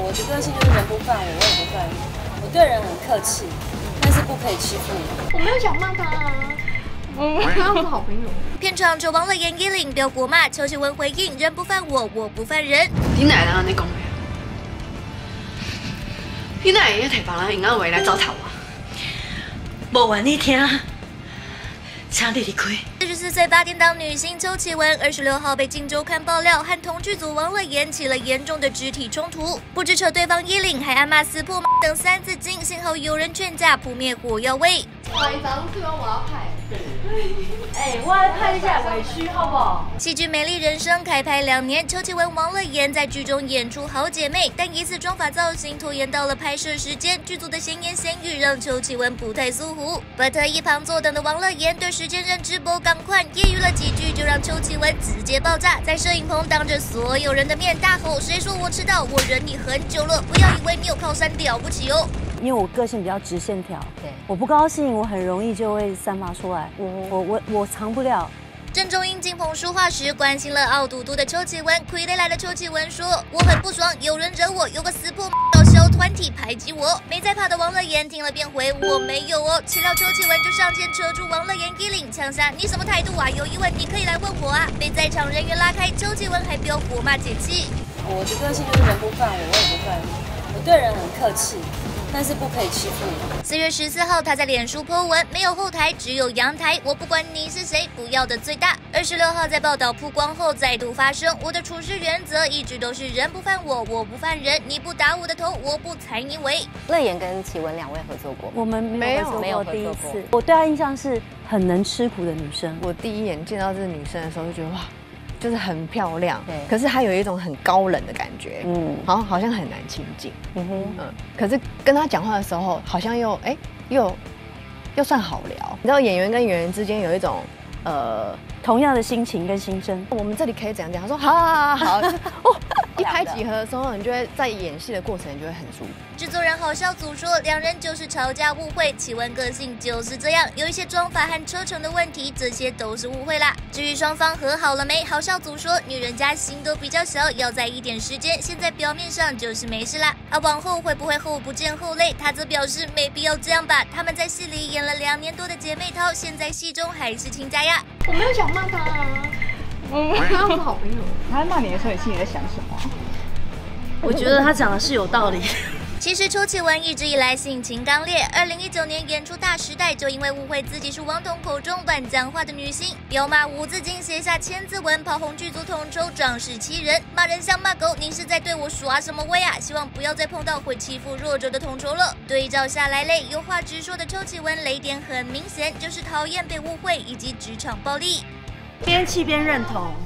我的个性就是人不犯我，我也不犯人。我对人很客气，但是不可以欺负人。 我没有想骂他啊。他们是好朋友。 片场就王乐妍依领飙国骂，邱其文回应：人不犯我，我不犯人。 你哪会安尼讲的？你哪会摕别人银行话来糟蹋我？无愿意听，请你离开。 44岁八点档女星邱其文26号被《镜周刊》爆料和同剧组王乐妍起了严重的肢体冲突，不止扯对方衣领，还暗骂撕破等3字经，幸好有人劝架，扑灭火药味。 晚上对方我要拍。 我来拍一下委屈，好不好？ 戏剧《美丽人生》开拍2年，邱其文、王乐妍在剧中演出好姐妹，但疑似妆发造型拖延到了拍摄时间，剧组的闲言闲语让邱其文不太舒服。but 一旁坐等的王乐妍对时间认知不赶快，揶揄了几句就让邱其文直接爆炸，在摄影棚当着所有人的面大吼：“谁说我迟到？我忍你很久了，不要以为你有靠山了不起哦！” 因为我个性比较直线条，对，我不高兴，我很容易就会散发出来，我藏不了。 郑中英进棚说话时，关心了傲嘟嘟的邱其文。傀儡来的邱其文说：“我很不爽，有人惹我，有个撕破搞小团体排挤我。”没在怕的王乐妍听了便回：“我没有哦。”岂料邱其文就上前扯住王乐妍衣领，呛下：“你什么态度啊？有疑问你可以来问我啊！”被在场人员拉开，邱其文还飙火骂解气。 我的个性就是人不犯我，我也不犯人。我对人很客气。但是不可以欺负人。 4月14号，他在脸书 po 文，没有后台，只有阳台。我不管你是谁，不要的最大。26号在报道曝光后再度发声，我的处事原则一直都是人不犯我，我不犯人。你不打我的头，我不踩你尾。 乐妍跟启文2位合作过， 我们没有合作过第一次。我对她印象是很能吃苦的女生。 我第一眼见到这个女生的时候，就觉得哇。就是很漂亮，可是她有一种很高冷的感觉，好像很难亲近，可是跟她讲话的时候，好像又算好聊。你知道演员跟演员之间有一种同样的心情跟心声。 我们这里可以怎样讲？他说好，哦，一拍即合的时候，你就会在演戏的过程，你就会很舒服。 制作人郝笑组说，2人就是吵架误会，启文个性就是这样，有一些妆法和车程的问题，这些都是误会啦。至于双方和好了没，郝笑组说，女人家心都比较小，要在一点时间，现在表面上就是没事啦。往后会不会后不见后累？他则表示没必要这样吧，他们在戏里演了2年多的姐妹淘，现在戏中还是亲家呀。 我没有想骂他啊，他们是好朋友。 他骂你的时候，你心里在想什么？ 我觉得他讲的是有道理。 其实邱其文一直以来性情刚烈，2019年演出《大时代》就因为误会自己是王彤口中乱讲话的女星，彪骂5字经写下千字文，炮轰剧组统筹仗势欺人，骂人像骂狗，你是在对我耍什么威啊？希望不要再碰到会欺负弱者的统筹了。对照下来类，有话直说的邱其文雷点很明显，就是讨厌被误会以及职场暴力。 边气边认同。